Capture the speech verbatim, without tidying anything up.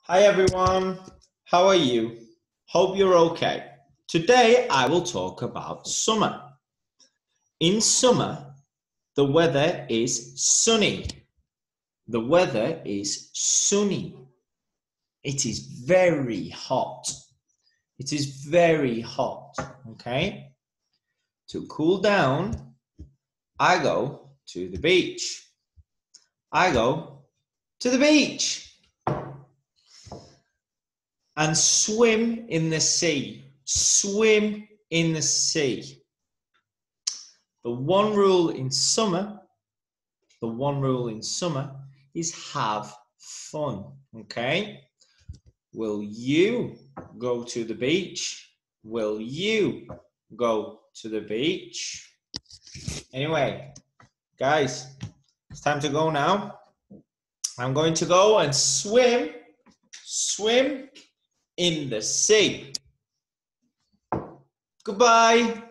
Hi everyone, how are you? Hope you're okay. Today I will talk about summer. In summer, the weather is sunny. The weather is sunny. It is very hot. It is very hot, okay? To cool down, I go to the beach. I go to the beach. And swim in the sea. Swim in the sea. The one rule in summer, the one rule in summer is have fun, okay? Will you go to the beach? Will you go to the beach? Anyway, guys, it's time to go now. I'm going to go and swim, swim in the sea. Goodbye.